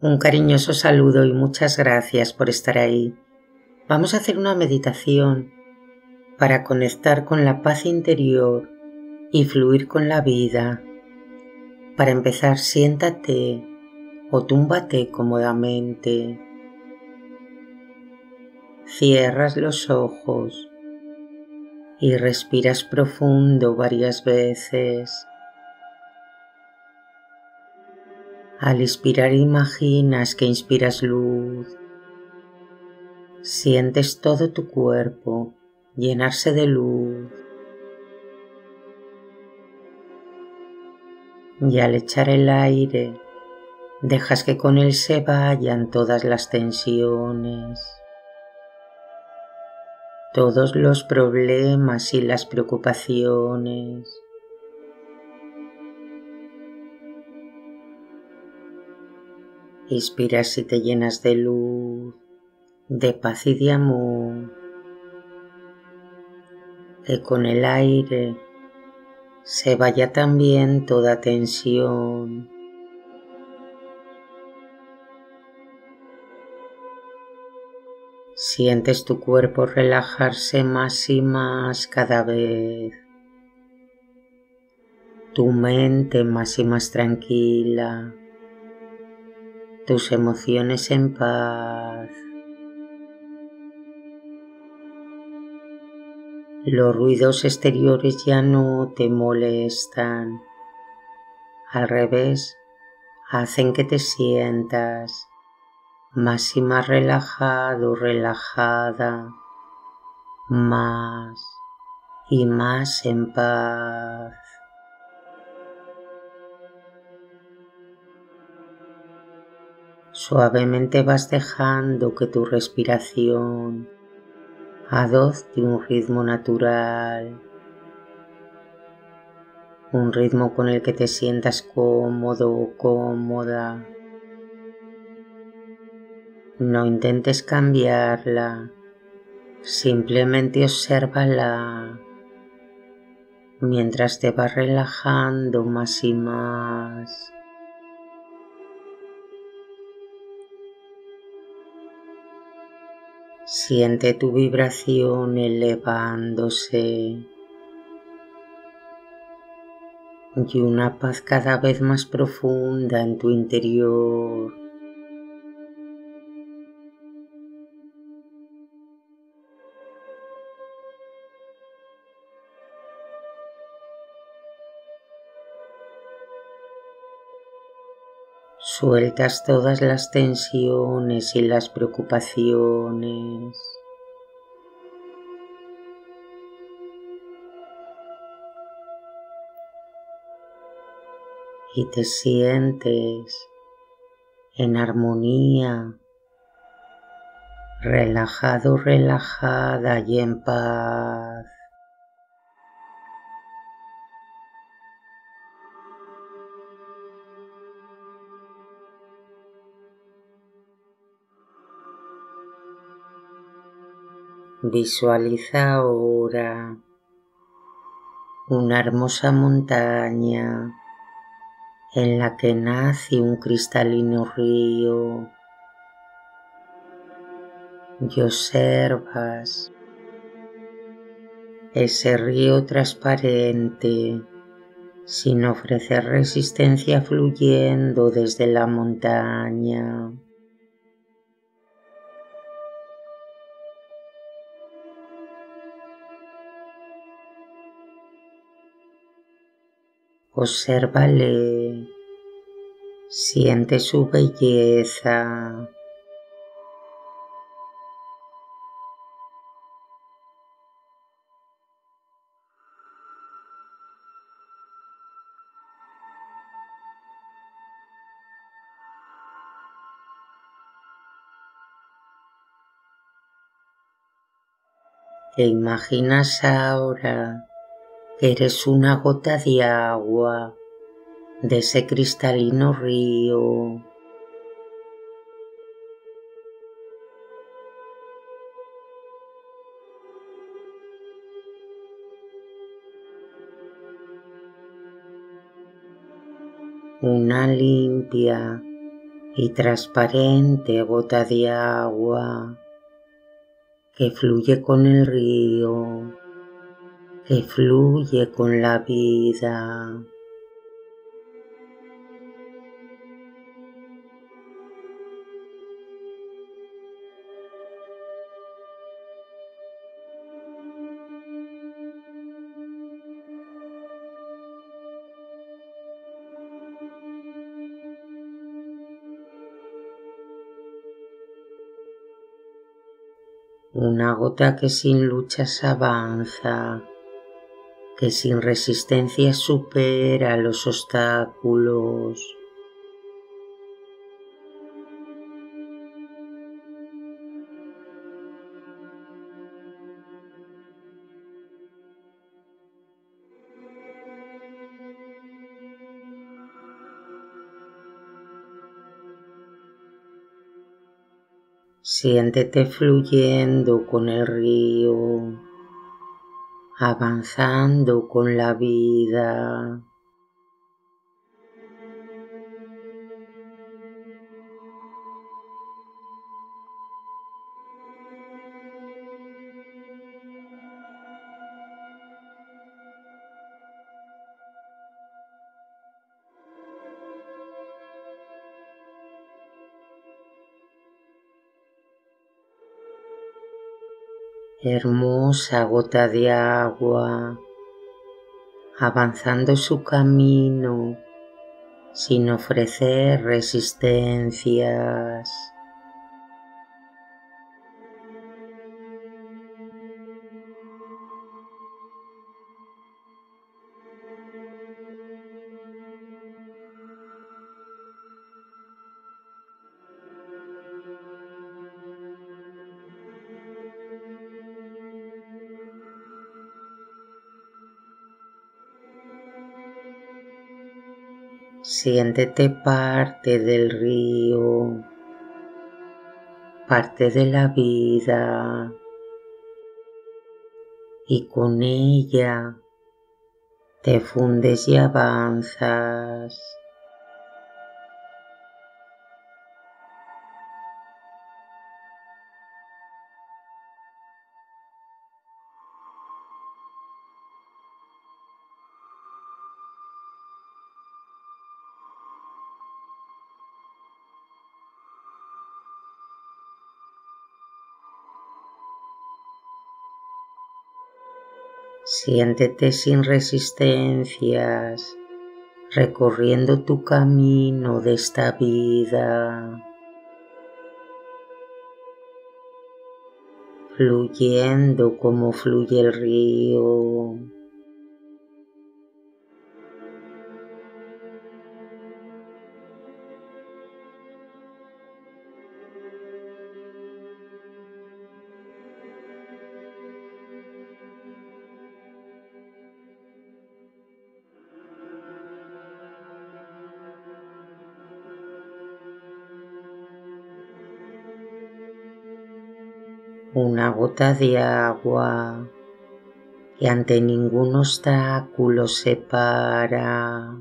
Un cariñoso saludo y muchas gracias por estar ahí. Vamos a hacer una meditación para conectar con la paz interior y fluir con la vida. Para empezar, siéntate o túmbate cómodamente. Cierras los ojos y respiras profundo varias veces. Al inspirar imaginas que inspiras luz. Sientes todo tu cuerpo llenarse de luz. Y al echar el aire, dejas que con él se vayan todas las tensiones, todos los problemas y las preocupaciones. Inspiras y te llenas de luz, de paz y de amor, que con el aire se vaya también toda tensión. Sientes tu cuerpo relajarse más y más cada vez, tu mente más y más tranquila, tus emociones en paz. Los ruidos exteriores ya no te molestan, al revés, hacen que te sientas más y más relajado, relajada, más y más en paz. Suavemente vas dejando que tu respiración adopte un ritmo natural, un ritmo con el que te sientas cómodo o cómoda. No intentes cambiarla, simplemente obsérvala mientras te vas relajando más y más. Siente tu vibración elevándose y una paz cada vez más profunda en tu interior. Sueltas todas las tensiones y las preocupaciones. Y te sientes en armonía, relajado, relajada y en paz. Visualiza ahora una hermosa montaña en la que nace un cristalino río y observas ese río transparente sin ofrecer resistencia fluyendo desde la montaña. Obsérvale, siente su belleza. Te imaginas ahora que eres una gota de agua de ese cristalino río. Una limpia y transparente gota de agua que fluye con el río, que fluye con la vida. Una gota que sin luchas avanza, que sin resistencia supera los obstáculos. Siéntete fluyendo con el río, avanzando con la vida. Hermosa gota de agua, avanzando su camino sin ofrecer resistencias. Siéntete parte del río, parte de la vida, y con ella te fundes y avanzas. Siéntete sin resistencias, recorriendo tu camino de esta vida, fluyendo como fluye el río. Una gota de agua que ante ningún obstáculo se para.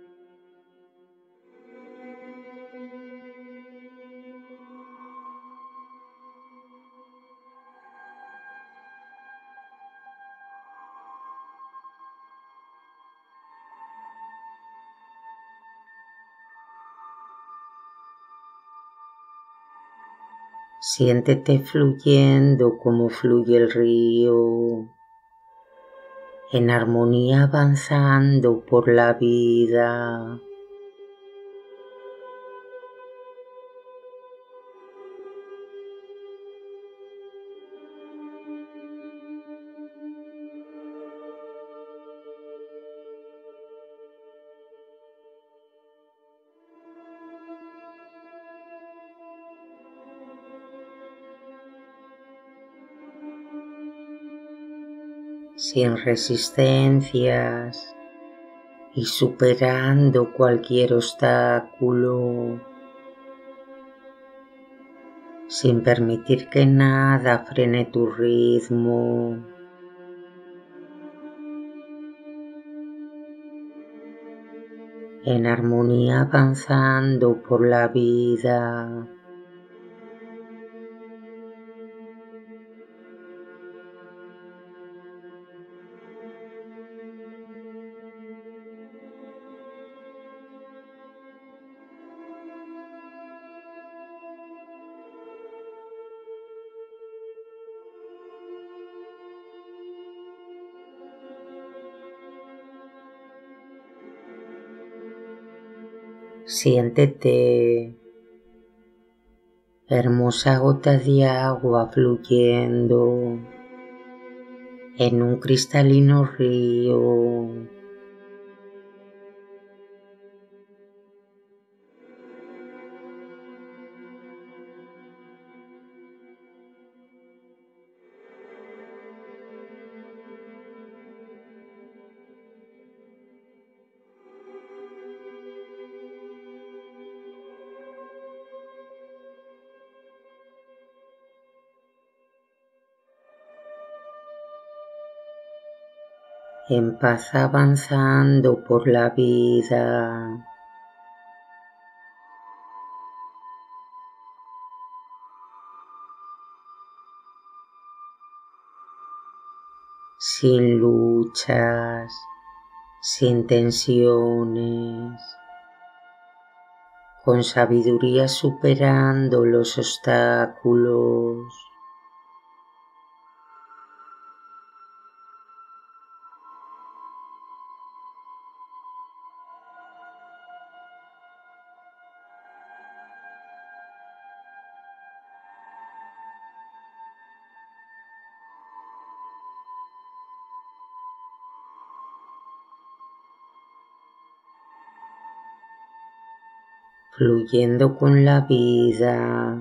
Siéntete fluyendo como fluye el río, en armonía avanzando por la vida. Sin resistencias y superando cualquier obstáculo, sin permitir que nada frene tu ritmo. en armonía avanzando por la vida. Siéntete hermosa gota de agua fluyendo en un cristalino río. En paz avanzando por la vida. Sin luchas, sin tensiones, con sabiduría superando los obstáculos. Fluyendo con la vida,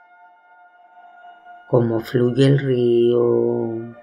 como fluye el río.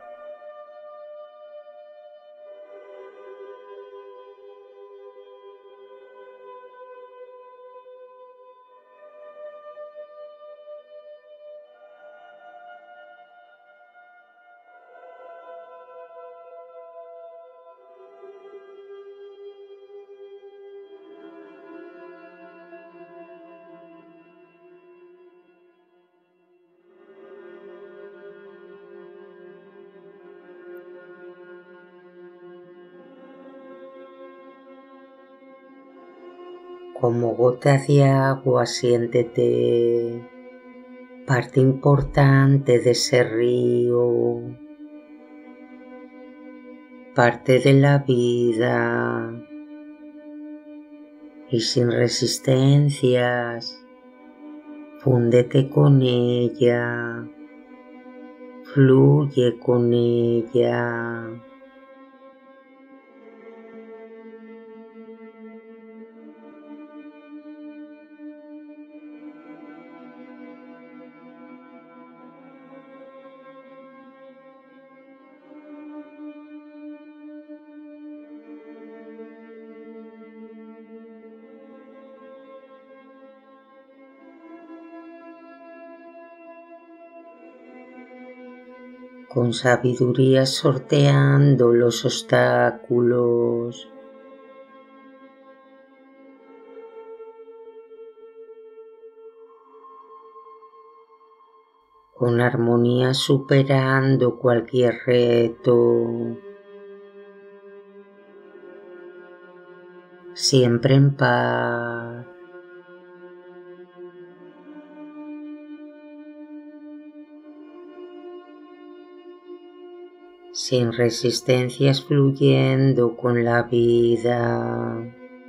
Como gota de agua siéntete parte importante de ese río, parte de la vida, y sin resistencias, fúndete con ella, fluye con ella. Con sabiduría sorteando los obstáculos. Con armonía superando cualquier reto. Siempre en paz. Sin resistencias, fluyendo con la vida.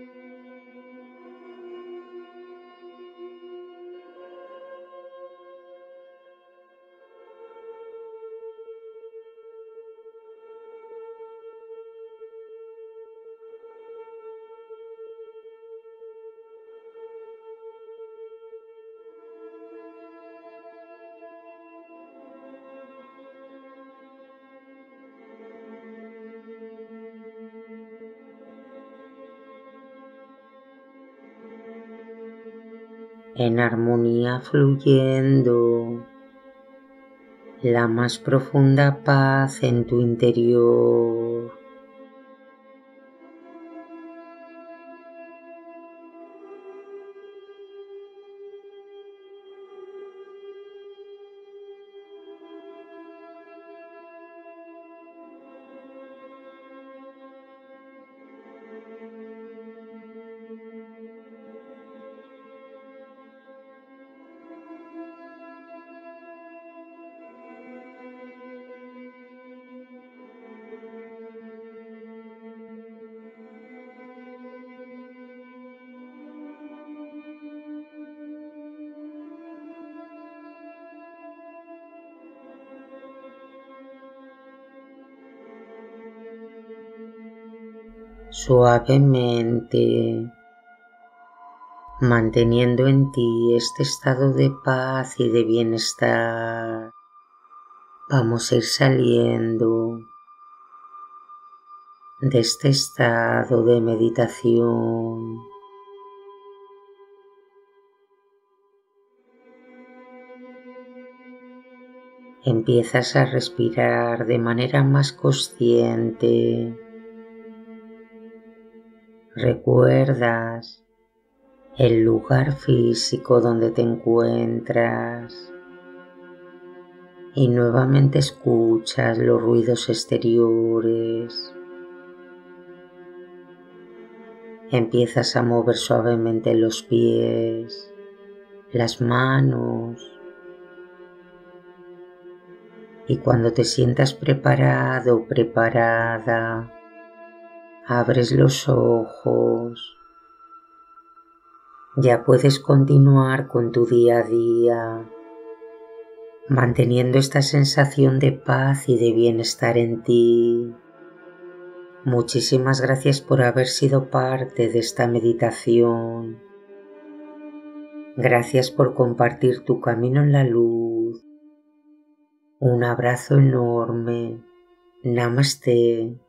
En armonía fluyendo la más profunda paz en tu interior. suavemente, manteniendo en ti este estado de paz y de bienestar. Vamos a ir saliendo de este estado de meditación. Empiezas a respirar de manera más consciente. Recuerdas el lugar físico donde te encuentras y nuevamente escuchas los ruidos exteriores. Empiezas a mover suavemente los pies, las manos, y cuando te sientas preparado o preparada, abres los ojos. Ya puedes continuar con tu día a día, manteniendo esta sensación de paz y de bienestar en ti. Muchísimas gracias por haber sido parte de esta meditación. Gracias por compartir tu camino en la luz. Un abrazo enorme. Namaste.